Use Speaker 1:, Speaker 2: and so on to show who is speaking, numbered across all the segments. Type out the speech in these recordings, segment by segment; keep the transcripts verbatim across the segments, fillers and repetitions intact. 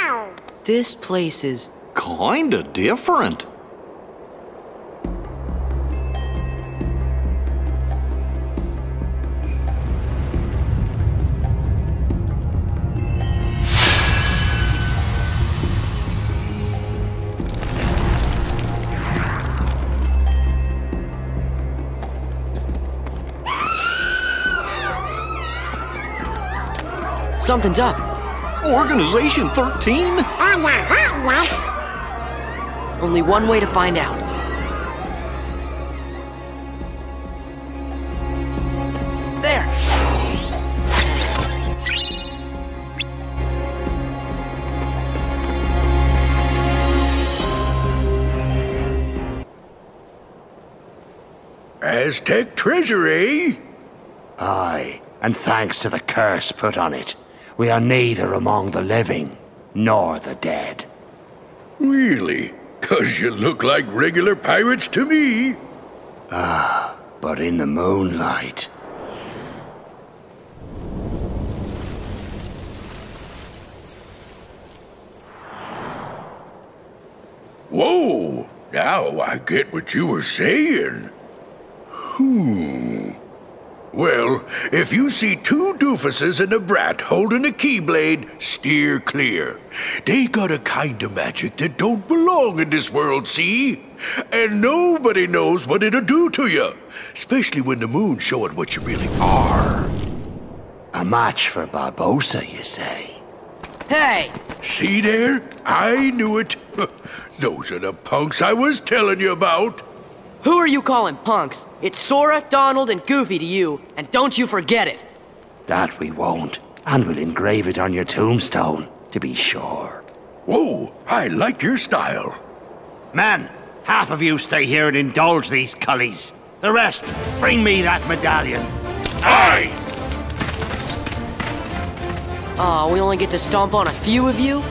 Speaker 1: This place is
Speaker 2: kinda different.
Speaker 1: Something's up.
Speaker 2: Organization thirteen?
Speaker 3: On the hot was.
Speaker 1: Only one way to find out. There!
Speaker 4: Aztec treasury?
Speaker 5: Aye, and thanks to the curse put on it, we are neither among the living nor the dead.
Speaker 4: Really? 'Cause you look like regular pirates to me.
Speaker 5: Ah, but in the moonlight.
Speaker 4: Whoa! Now I get what you were saying. Hmm. Well, if you see two doofuses and a brat holding a keyblade, steer clear. They got a kind of magic that don't belong in this world, see? And nobody knows what it'll do to you, especially when the moon's showing what you really are.
Speaker 5: A match for Barbossa, you say?
Speaker 1: Hey!
Speaker 4: See there? I knew it. Those are the punks I was telling you about.
Speaker 1: Who are you calling punks? It's Sora, Donald, and Goofy to you, and don't you forget it.
Speaker 5: That we won't, and we'll engrave it on your tombstone, to be sure.
Speaker 4: Whoa, I like your style.
Speaker 5: Men, half of you stay here and indulge these cullies. The rest, bring me that medallion.
Speaker 4: Aye!
Speaker 1: Aw, we only get to stomp on a few of you?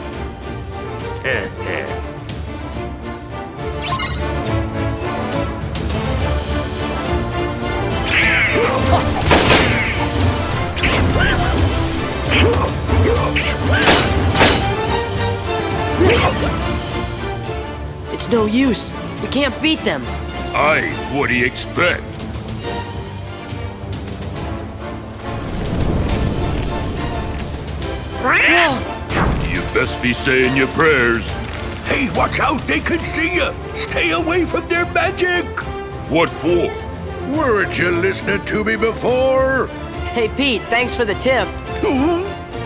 Speaker 1: It's no use. We can't beat them.
Speaker 6: Aye, what do you expect? You best be saying your prayers.
Speaker 4: Hey, watch out, they can see you. Stay away from their magic.
Speaker 6: What for?
Speaker 4: Weren't you listening to me before?
Speaker 1: Hey, Pete, thanks for the tip.
Speaker 4: Huh?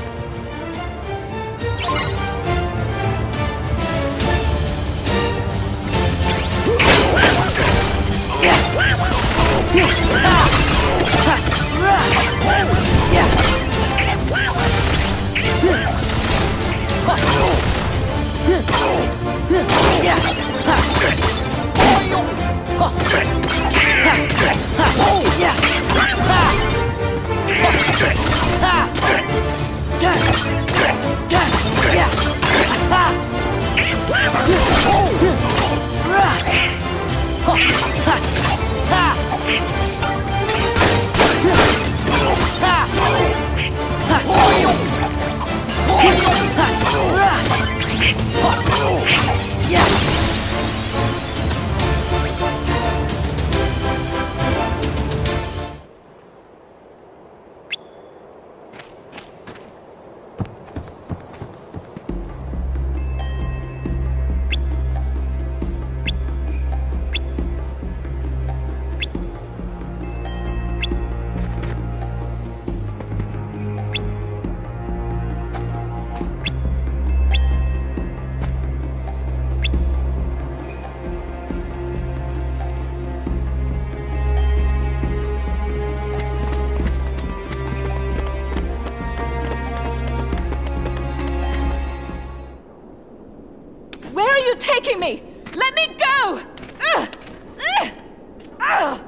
Speaker 7: Taking me! Let me go! Ugh! Ugh! Ugh!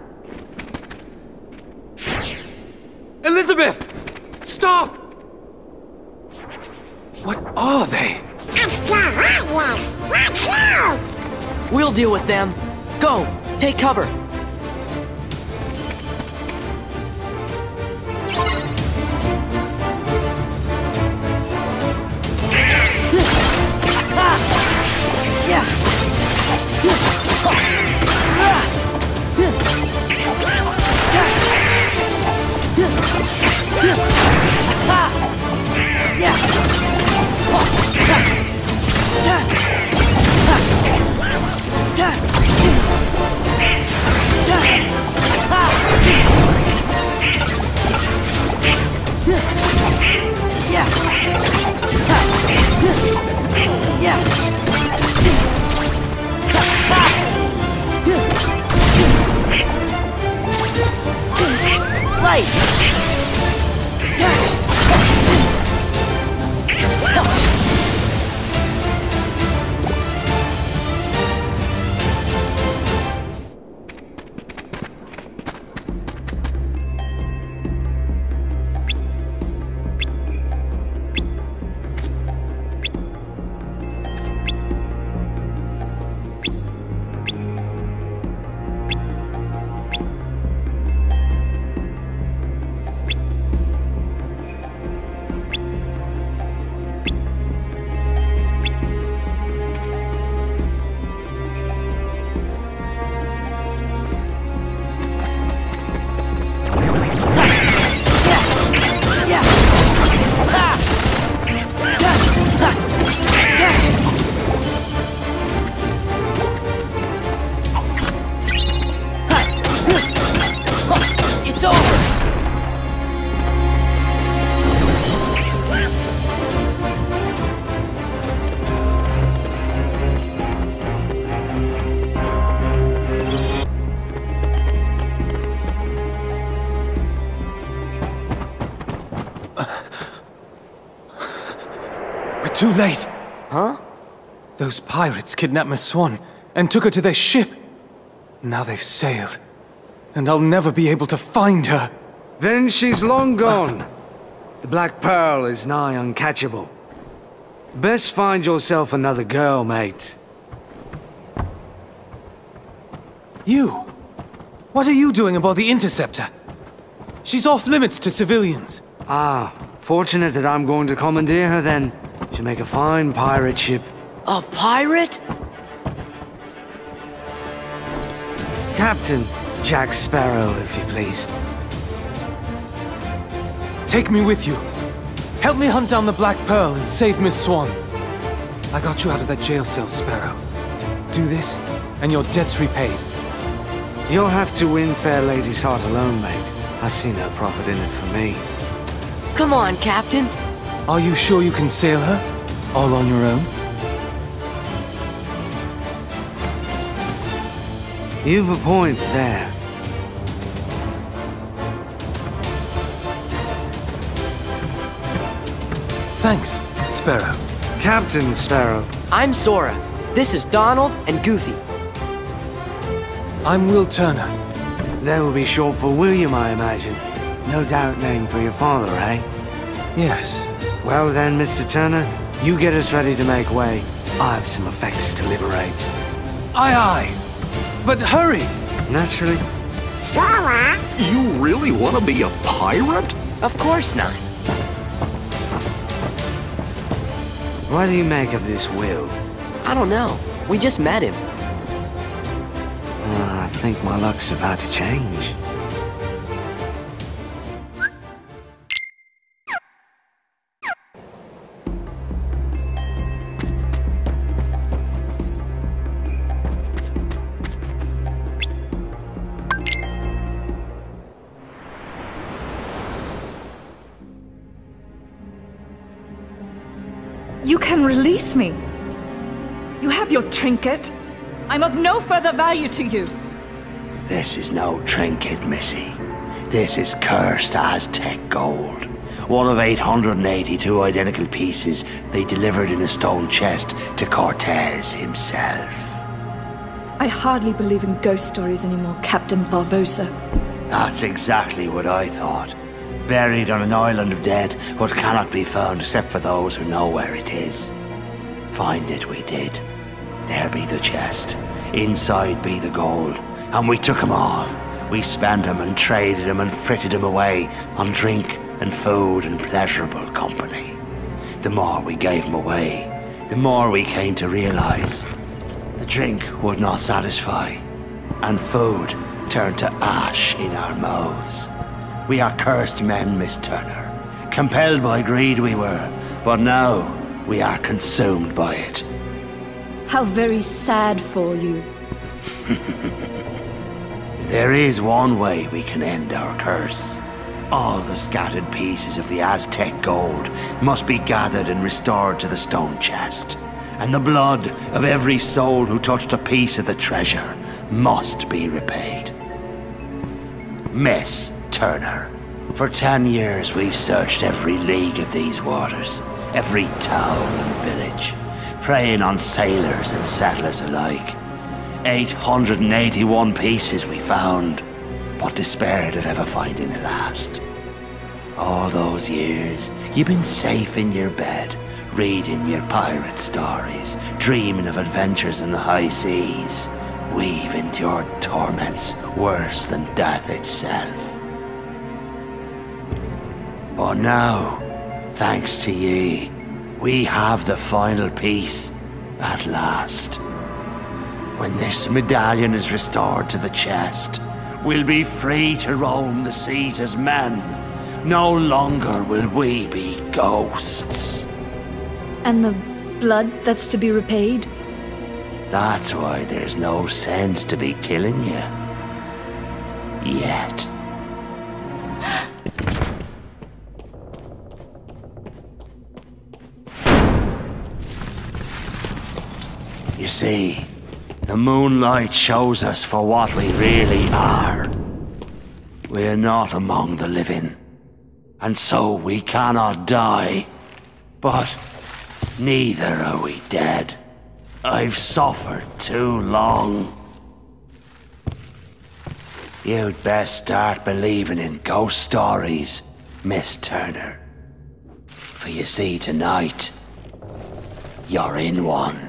Speaker 8: Elizabeth! Stop! What are they?
Speaker 3: It's the Heartless! Watch out!
Speaker 1: We'll deal with them. Go! Take cover!
Speaker 8: Too late.
Speaker 1: Huh?
Speaker 8: Those pirates kidnapped Miss Swan and took her to their ship. Now they've sailed, and I'll never be able to find her.
Speaker 9: Then she's long gone. The Black Pearl is nigh uncatchable. Best find yourself another girl, mate.
Speaker 8: You? What are you doing aboard the Interceptor? She's off limits to civilians.
Speaker 9: Ah, fortunate that I'm going to commandeer her then. She'll make a fine pirate ship.
Speaker 1: A pirate?
Speaker 9: Captain Jack Sparrow, if you please.
Speaker 8: Take me with you. Help me hunt down the Black Pearl and save Miss Swan. I got you out of that jail cell, Sparrow. Do this, and your debt's repaid.
Speaker 9: You'll have to win fair lady's heart alone, mate. I see no profit in it for me.
Speaker 1: Come on, Captain.
Speaker 8: Are you sure you can sail her? All on your own?
Speaker 9: You've a point there.
Speaker 8: Thanks, Sparrow.
Speaker 9: Captain Sparrow.
Speaker 1: I'm Sora. This is Donald and Goofy.
Speaker 8: I'm Will Turner.
Speaker 9: That will be short for William, I imagine. No doubt named for your father, eh?
Speaker 8: Yes.
Speaker 9: Well then, Mister Turner, you get us ready to make way. I have some effects to liberate.
Speaker 8: Aye, aye. But hurry!
Speaker 9: Naturally.
Speaker 3: Sora?
Speaker 2: You really want to be a pirate?
Speaker 1: Of course not.
Speaker 9: What do you make of this Will?
Speaker 1: I don't know. We just met him.
Speaker 9: Uh, I think my luck's about to change.
Speaker 7: You can release me. You have your trinket. I'm of no further value to you.
Speaker 5: This is no trinket, Missy. This is cursed Aztec gold. One of eight hundred eighty-two identical pieces they delivered in a stone chest to Cortez himself.
Speaker 7: I hardly believe in ghost stories anymore, Captain Barbossa.
Speaker 5: That's exactly what I thought. Buried on an island of dead, what cannot be found except for those who know where it is. Find it we did. There be the chest. Inside be the gold. And we took 'em all. We spent 'em and traded 'em and fritted 'em away on drink and food and pleasurable company. The more we gave 'em away, the more we came to realize the drink would not satisfy, and food turned to ash in our mouths. We are cursed men, Miss Turner. Compelled by greed we were, but now we are consumed by it.
Speaker 7: How very sad for you.
Speaker 5: There is one way we can end our curse. All the scattered pieces of the Aztec gold must be gathered and restored to the stone chest. And the blood of every soul who touched a piece of the treasure must be repaid. Miss Turner, for ten years we've searched every league of these waters, every town and village, preying on sailors and settlers alike. eight hundred eighty-one pieces we found, but despaired of ever finding the last. All those years, you've been safe in your bed, reading your pirate stories, dreaming of adventures in the high seas. We've endured torments worse than death itself. But now, thanks to ye, we have the final piece at last. When this medallion is restored to the chest, we'll be free to roam the seas as men. No longer will we be ghosts.
Speaker 7: And the blood that's to be repaid?
Speaker 5: That's why there's no sense to be killing you. Yet. You see, the moonlight shows us for what we really are. We're not among the living, and so we cannot die. But neither are we dead. I've suffered too long. You'd best start believing in ghost stories, Miss Turner. For you see, tonight, you're in one.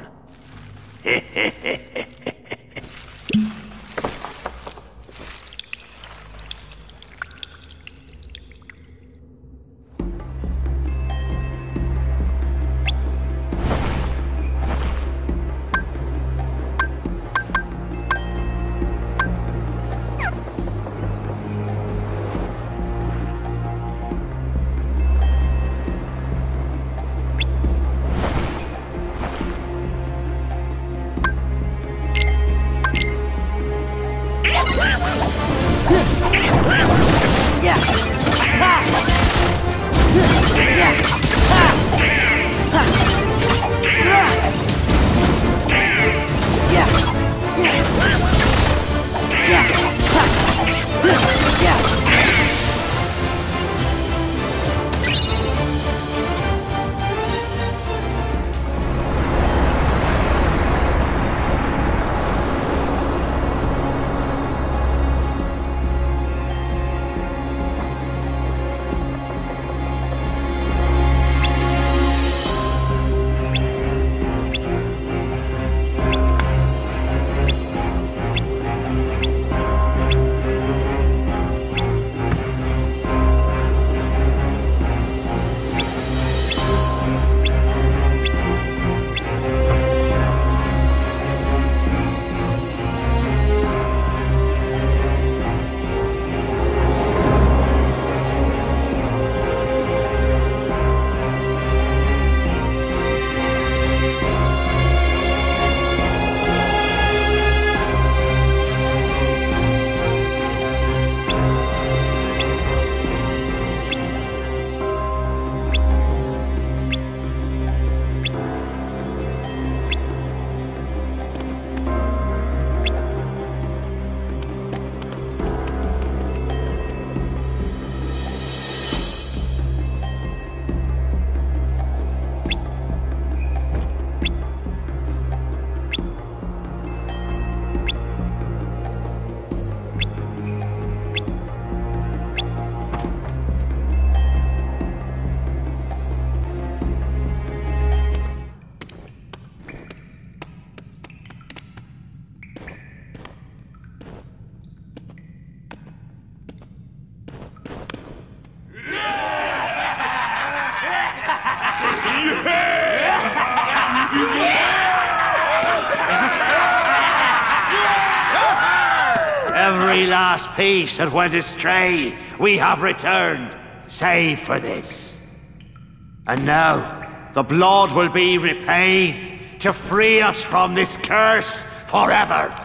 Speaker 5: very last piece that went astray, we have returned, save for this. And now, the blood will be repaid to free us from this curse forever.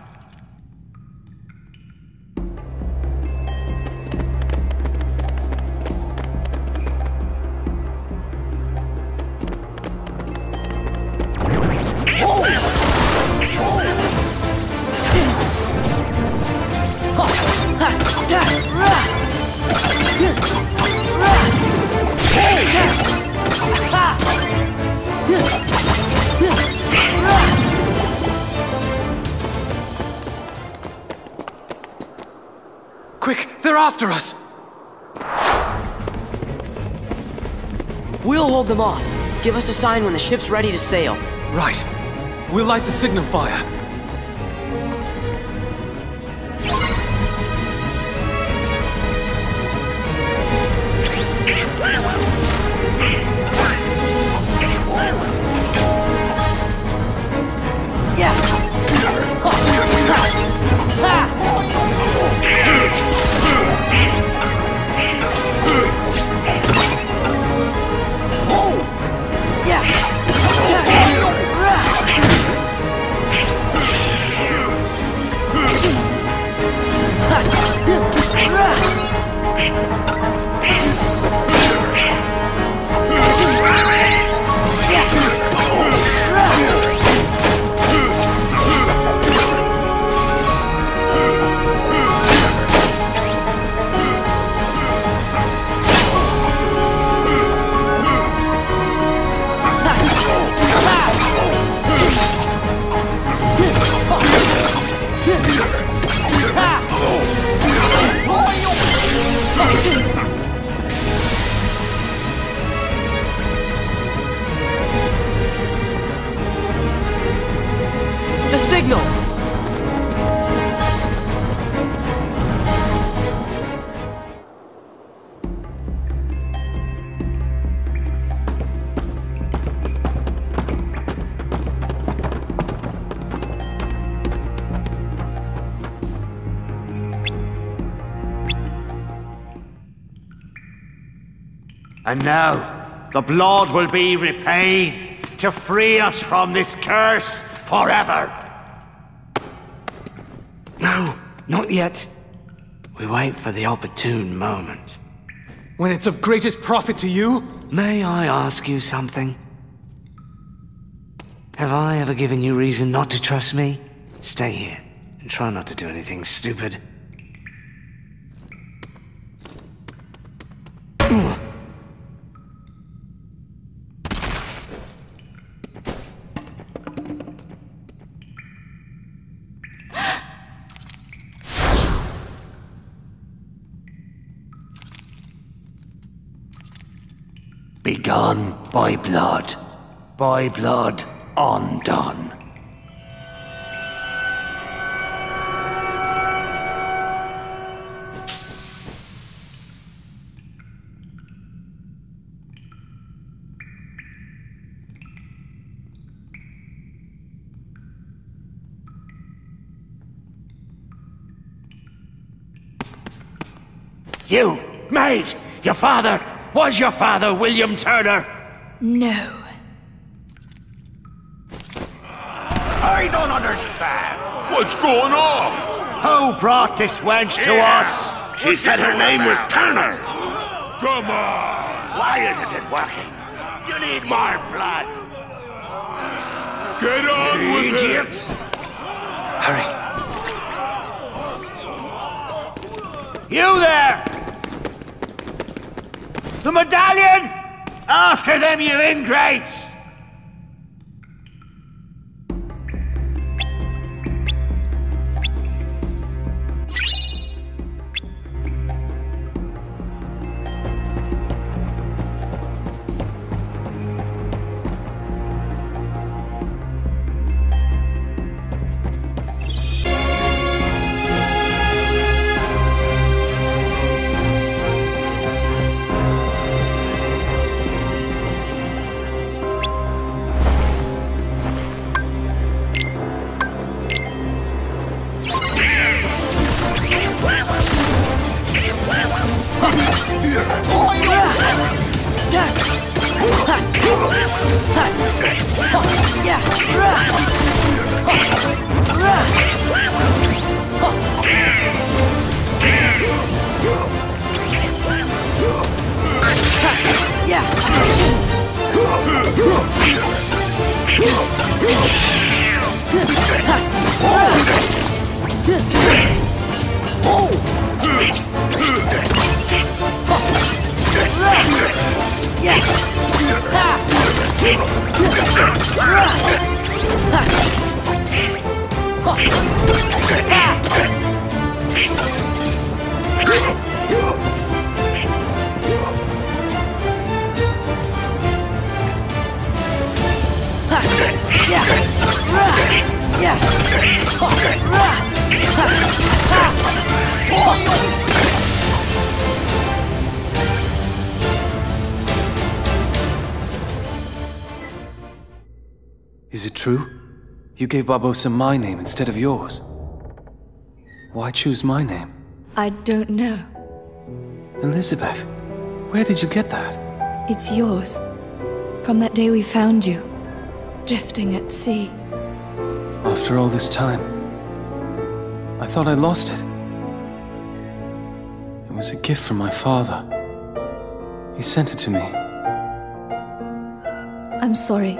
Speaker 8: Quick, they're after us!
Speaker 1: We'll hold them off. Give us a sign when the ship's ready to sail.
Speaker 8: Right. We'll light the signal fire.
Speaker 1: The signal!
Speaker 5: And now, the blood will be repaid to free us from this curse forever.
Speaker 9: No, not yet. We wait for the opportune moment.
Speaker 8: When it's of greatest profit to you?
Speaker 9: May I ask you something? Have I ever given you reason not to trust me? Stay here, and try not to do anything stupid.
Speaker 5: Begun by blood, by blood undone. You, maid, your father, was your father William Turner?
Speaker 7: No.
Speaker 4: I don't understand.
Speaker 6: What's going on?
Speaker 5: Who brought this wench to
Speaker 4: Yeah.
Speaker 5: us?
Speaker 4: She said her name was Turner.
Speaker 6: Come on!
Speaker 4: Why isn't it working? You need more blood.
Speaker 6: Get on with it!
Speaker 4: Idiots.
Speaker 8: Hurry.
Speaker 5: You there! The medallion! After them, you ingrates!
Speaker 8: Is it true? You gave Barbossa my name instead of yours. Why choose my name?
Speaker 7: I don't know.
Speaker 8: Elizabeth, where did you get that?
Speaker 7: It's yours. From that day we found you, drifting at sea.
Speaker 8: After all this time, I thought I lost it. It was a gift from my father. He sent it to me.
Speaker 7: I'm sorry.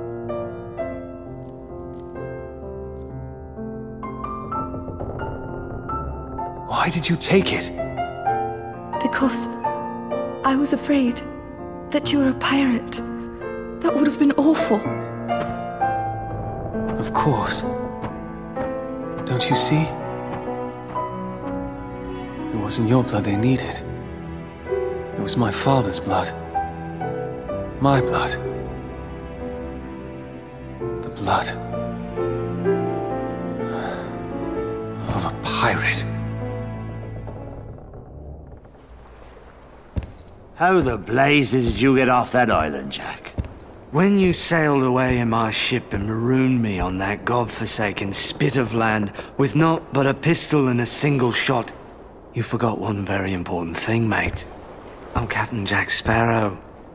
Speaker 8: Why did you take it?
Speaker 7: Because I was afraid that you were a pirate. That would have been awful.
Speaker 8: Of course. Don't you see? It wasn't your blood they needed. It was my father's blood. My blood. The blood of a pirate.
Speaker 5: How the blazes did you get off that island, Jack?
Speaker 9: When you sailed away in my ship and marooned me on that godforsaken spit of land with naught but a pistol and a single shot, you forgot one very important thing, mate. I'm Captain Jack Sparrow.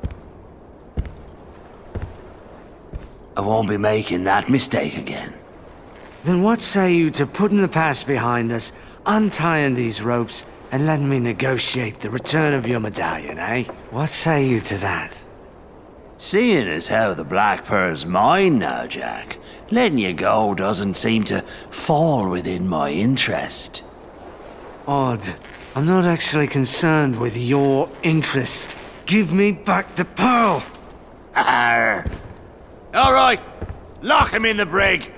Speaker 5: I won't be making that mistake again.
Speaker 9: Then what say you to putting the past behind us, untying these ropes, and letting me negotiate the return of your medallion, eh? What say you to that?
Speaker 5: Seeing as how the Black Pearl's mine now, Jack, letting you go doesn't seem to fall within my interest.
Speaker 9: Odd. I'm not actually concerned with your interest. Give me back the pearl!
Speaker 5: Arr. All right, lock him in the brig.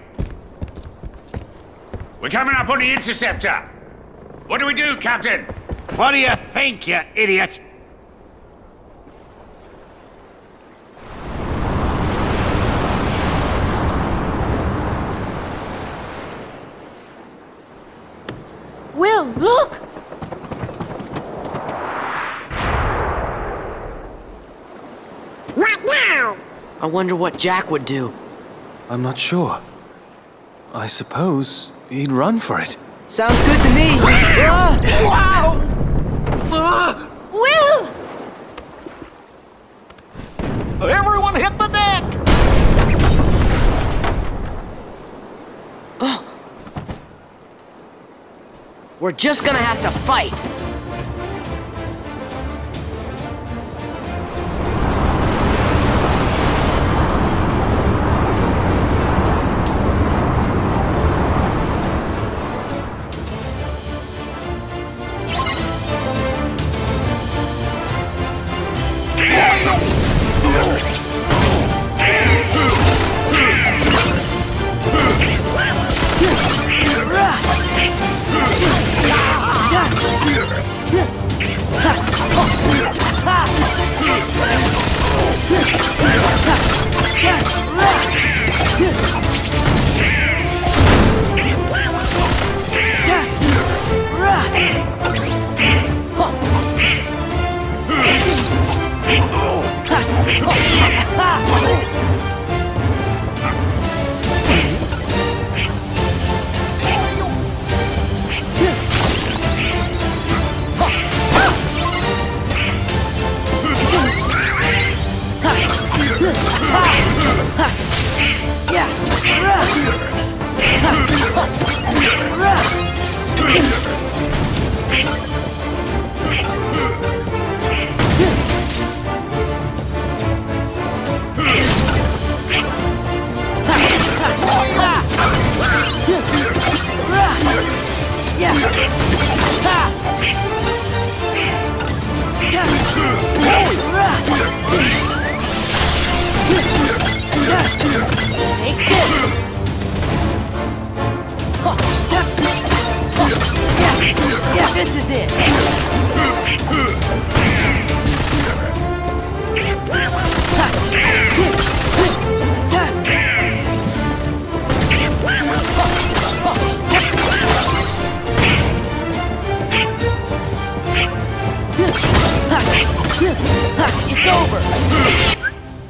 Speaker 10: We're coming up on the interceptor. What do we do, Captain?
Speaker 5: What do you think, you idiot?
Speaker 7: Will, look!
Speaker 3: What now?
Speaker 1: I wonder what Jack would do.
Speaker 8: I'm not sure. I suppose he'd run for it.
Speaker 1: Sounds good to me. Ah! Wow!
Speaker 7: Will!
Speaker 2: Everyone hit the deck!
Speaker 1: We're just gonna have to fight. over!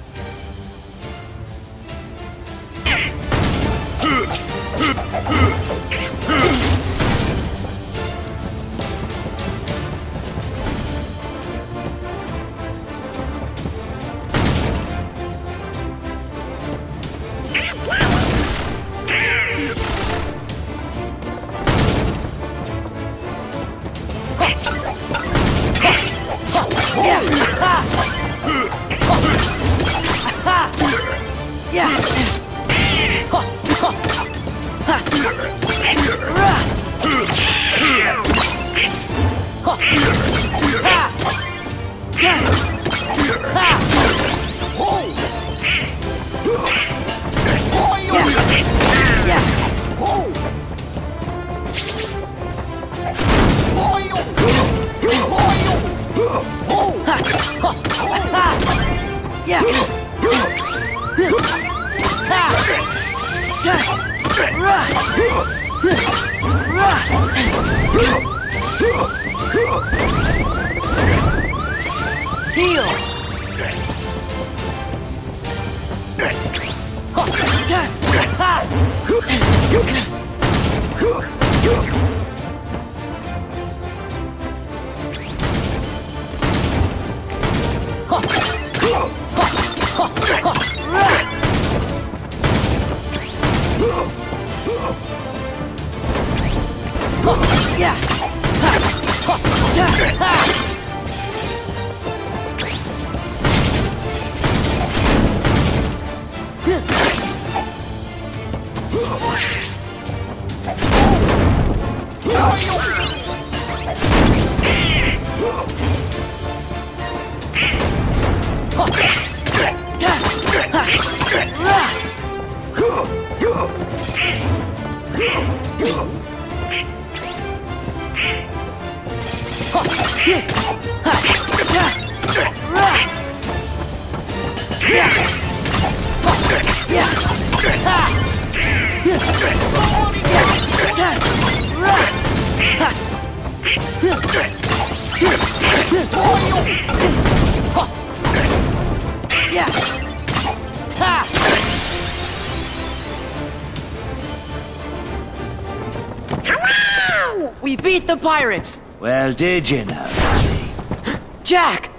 Speaker 1: We beat the pirates!
Speaker 5: Well, did you now, Danny?
Speaker 1: Jack!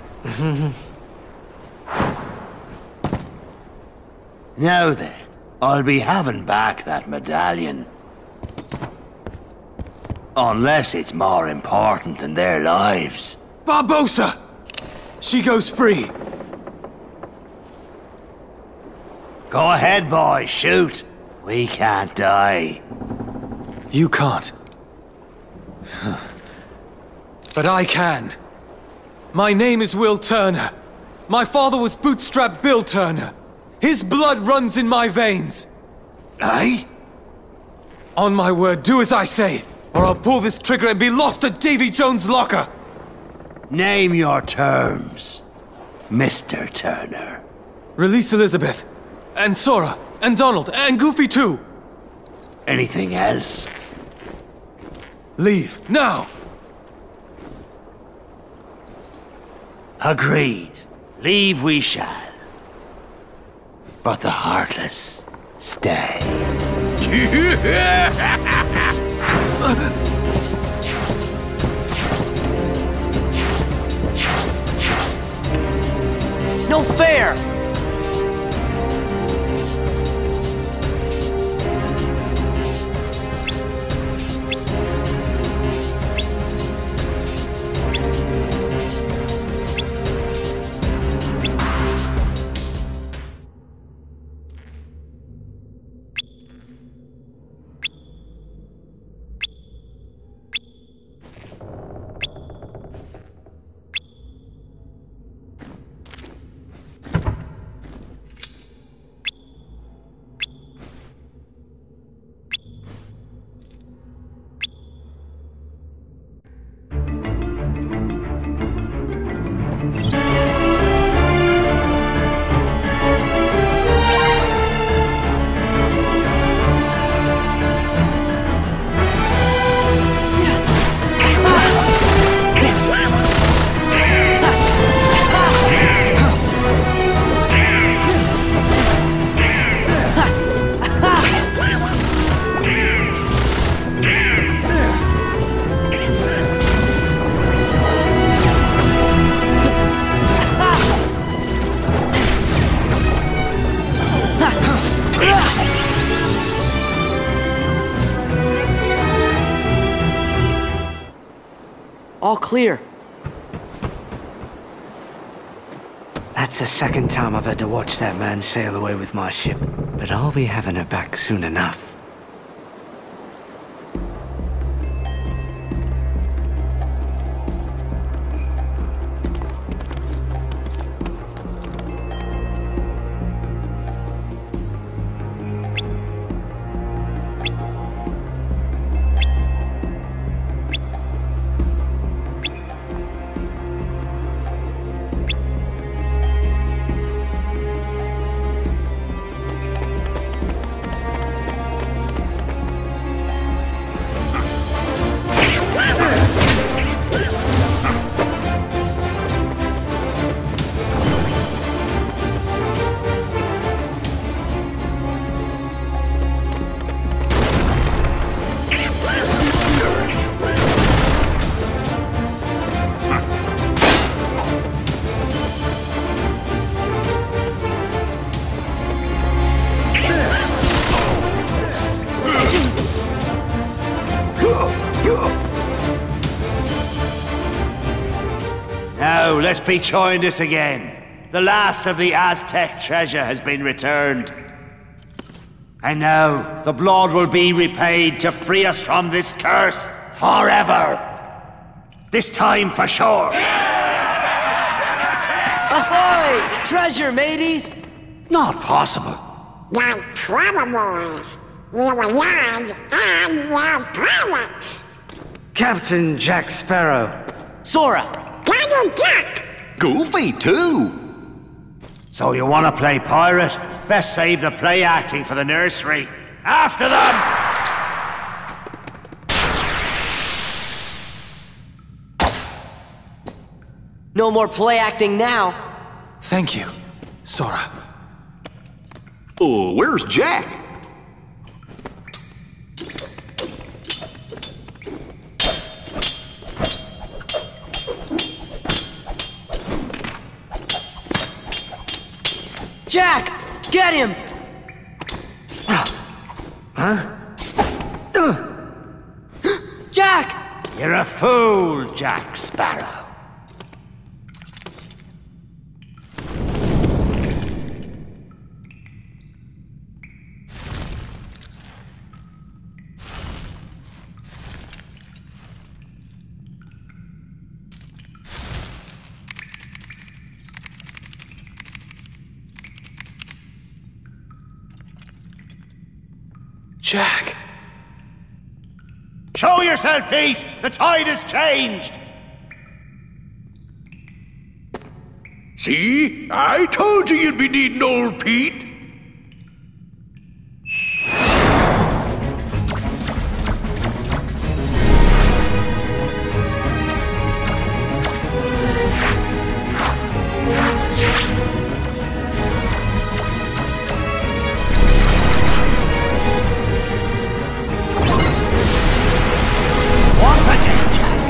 Speaker 5: Now then, I'll be having back that medallion. Unless it's more important than their lives.
Speaker 8: Barbossa! She goes free.
Speaker 5: Go ahead, boy, shoot. We can't die.
Speaker 8: You can't. But I can. My name is Will Turner. My father was Bootstrap Bill Turner. His blood runs in my veins.
Speaker 5: Aye?
Speaker 8: On my word, do as I say, or I'll pull this trigger and be lost at Davy Jones' locker.
Speaker 5: Name your terms, Mister Turner.
Speaker 8: Release Elizabeth, and Sora, and Donald, and Goofy too.
Speaker 5: Anything else?
Speaker 8: Leave, now!
Speaker 5: Agreed. Leave we shall. But the Heartless stay.
Speaker 1: No fair! all clear.
Speaker 9: That's the second time I've had to watch that man sail away with my ship. But I'll be having her back soon enough.
Speaker 5: Now, let's be joined us again. The last of the Aztec treasure has been returned. And now, the blood will be repaid to free us from this curse forever. This time for sure.
Speaker 1: Ahoy! Treasure, mateys!
Speaker 5: Not possible.
Speaker 3: Not probable. We were land and we're pirates.
Speaker 9: Captain Jack Sparrow.
Speaker 1: Sora!
Speaker 3: Donald Duck!
Speaker 2: Goofy, too.
Speaker 5: So you want to play pirate? Best save the play acting for the nursery. After them!
Speaker 1: No more play acting now.
Speaker 8: Thank you, Sora.
Speaker 2: Oh, where's Jack?
Speaker 1: Jack! Get him!
Speaker 9: Huh?
Speaker 1: Jack!
Speaker 5: You're a fool, Jack Sparrow.
Speaker 8: Jack!
Speaker 5: Show yourself, Pete! The tide has changed!
Speaker 4: See? I told you you'd be needing old Pete.
Speaker 5: Once again, Jack!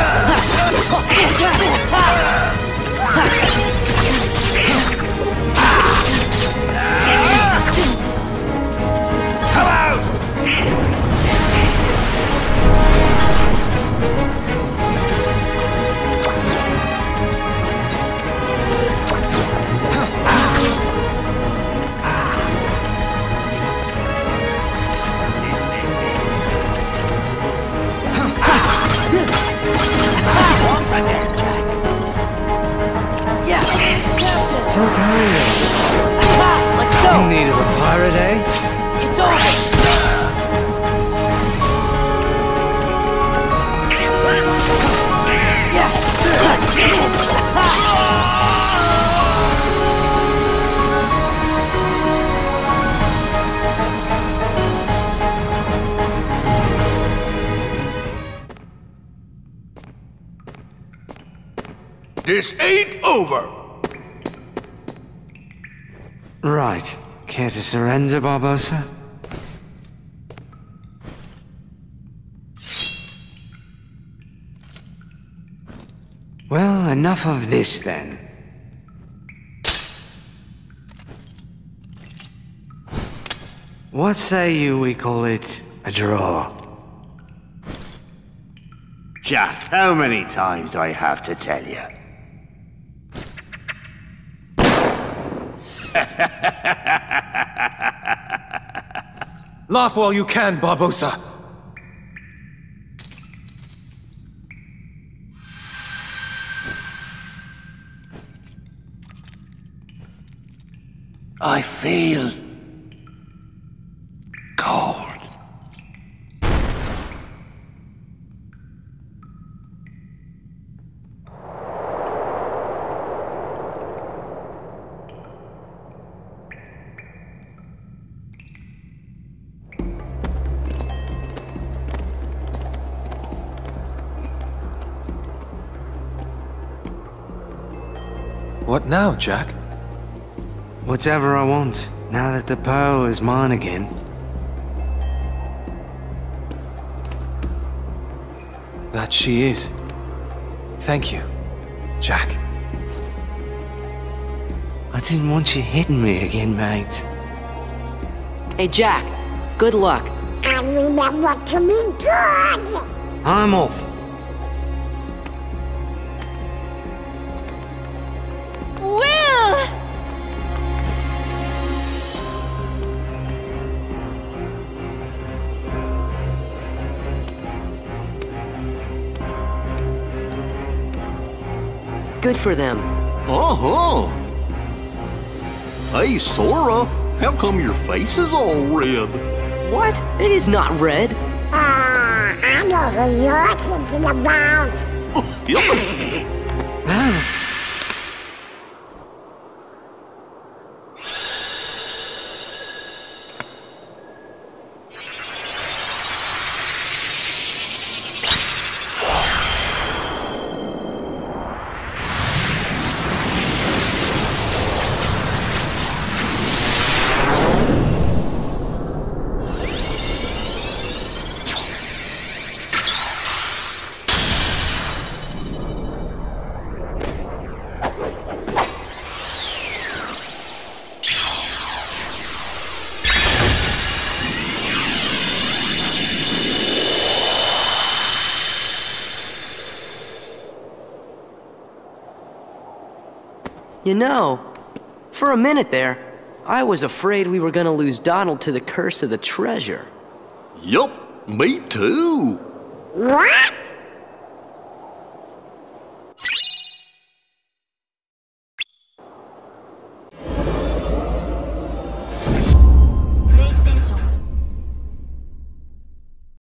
Speaker 10: Come out!
Speaker 9: It's okay.
Speaker 1: Let's go!
Speaker 9: You needed a pirate, eh?
Speaker 1: It's over!
Speaker 4: This ain't over.
Speaker 9: Right. Care to surrender, Barbossa? Well, enough of this then. What say you we call it a draw?
Speaker 5: Jack, how many times do I have to tell you?
Speaker 8: Laugh while you can, Barbossa.
Speaker 5: I feel cold.
Speaker 8: What now, Jack?
Speaker 9: Whatever I want, now that the pearl is mine again.
Speaker 8: That she is. Thank you, Jack.
Speaker 9: I didn't want you hitting me again, mate.
Speaker 1: Hey, Jack. Good luck.
Speaker 3: And remember to be good.
Speaker 9: I'm off.
Speaker 1: Good for them.
Speaker 2: Uh-huh. Hey, Sora, how come your face is all red?
Speaker 1: What? It is not red.
Speaker 3: Ah, I know who you're thinking about.
Speaker 1: You know, for a minute there, I was afraid we were gonna lose Donald to the curse of the treasure.
Speaker 2: Yup, me too.
Speaker 3: What?